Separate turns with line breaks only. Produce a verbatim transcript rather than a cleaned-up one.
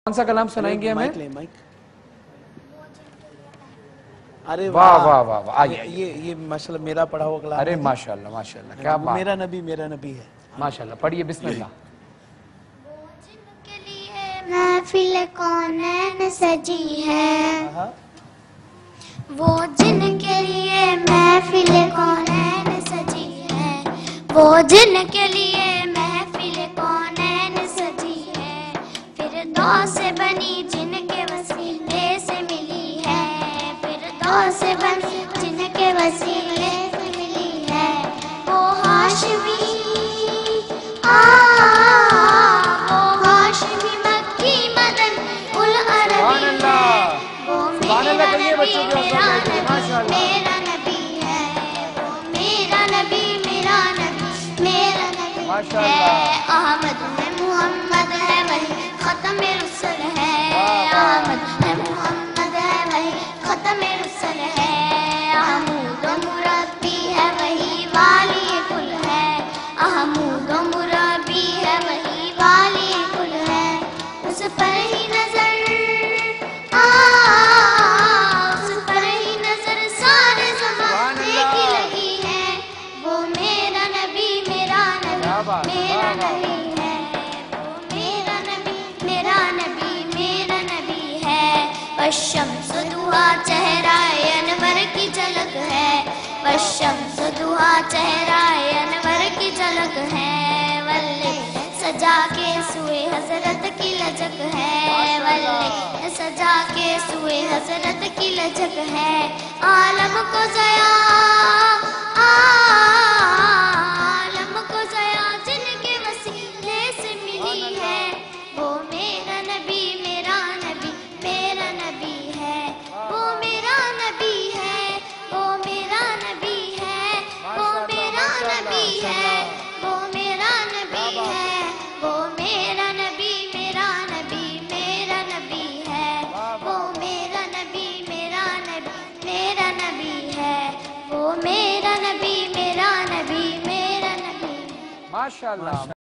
کون سا کلام سنائیں گے ہمیں؟
ارے
واہ واہ واہ واہ آئیے
یہ یہ ماشاءاللہ میرا پڑھا ہوا کلام ہے.
ارے ماشاءاللہ ماشاءاللہ کیا بات.
میرا نبی میرا نبی ہے.
ماشاءاللہ پڑھیے بسم اللہ.
محفل کونین سجی ہے وہ جن کے لیے محفل کونین سجی ہے وہ جن کے لیے محفل کونین سجی ہے فردوس بنی جن کے وسیلے سے ملی ہے فردوس بنی جن کے وسیلے سے ملی ہے وہ ہاشمی میرا نبی ہے وہ میرا نبی میرا نبی میرا نبی ہے احمد ہے محمد ہے وہی ختم رسل ہے احمد ہے محمد ہے وہی ختم رسل ہے احمد و مربی ہے وہی والی کل ہے احمد و مربی ہے وہی والی کل ہے اس پر ہی نظر میرا نبی ہے وہ میرا نبی میرا نبی میرا نبی ہے والشمس دہا چہرہ انور کی جھلک ہے والشمس دہا چہرہ انور کی جھلک ہے واللیل سجا کے سوئے حضرت کی لجک ہے واللیل سجا کے سوئے حضرت کی لجک ہے عالم کو ضیا
ماشاءاللہ.